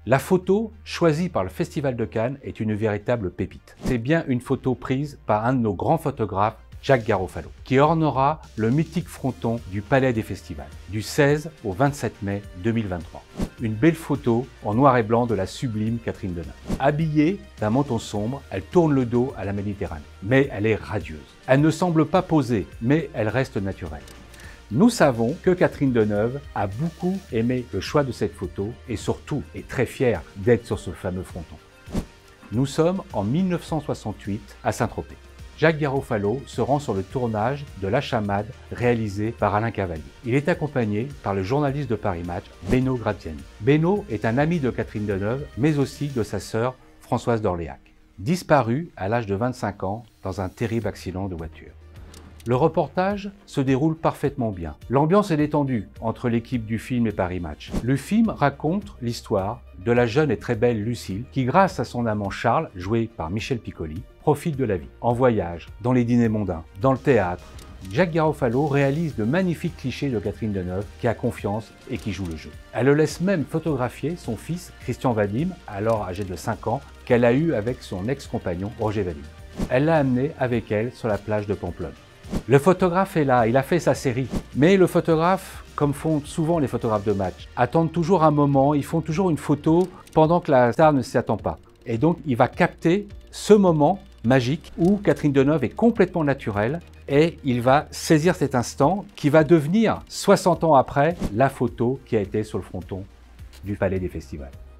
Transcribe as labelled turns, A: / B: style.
A: La photo choisie par le Festival de Cannes est une véritable pépite. C'est bien une photo prise par un de nos grands photographes, Jack Garofalo, qui ornera le mythique fronton du Palais des Festivals, du 16 au 27 mai 2023. Une belle photo en noir et blanc de la sublime Catherine Deneuve. Habillée d'un manteau sombre, elle tourne le dos à la Méditerranée, mais elle est radieuse. Elle ne semble pas posée, mais elle reste naturelle. Nous savons que Catherine Deneuve a beaucoup aimé le choix de cette photo et surtout est très fière d'être sur ce fameux fronton. Nous sommes en 1968 à Saint-Tropez. Jack Garofalo se rend sur le tournage de La Chamade réalisé par Alain Cavalier. Il est accompagné par le journaliste de Paris Match, Beno Graziani. Beno est un ami de Catherine Deneuve, mais aussi de sa sœur Françoise d'Orléac, disparue à l'âge de 25 ans dans un terrible accident de voiture. Le reportage se déroule parfaitement bien. L'ambiance est détendue entre l'équipe du film et Paris Match. Le film raconte l'histoire de la jeune et très belle Lucille qui, grâce à son amant Charles, joué par Michel Piccoli, profite de la vie. En voyage, dans les dîners mondains, dans le théâtre, Jack Garofalo réalise de magnifiques clichés de Catherine Deneuve qui a confiance et qui joue le jeu. Elle le laisse même photographier son fils Christian Vadim, alors âgé de 5 ans, qu'elle a eu avec son ex-compagnon Roger Vadim. Elle l'a amené avec elle sur la plage de Pamplonne. Le photographe est là, il a fait sa série. Mais le photographe, comme font souvent les photographes de match, attendent toujours un moment, ils font toujours une photo pendant que la star ne s'y attend pas. Et donc il va capter ce moment magique où Catherine Deneuve est complètement naturelle et il va saisir cet instant qui va devenir, 60 ans après, la photo qui a été sur le fronton du Palais des Festivals.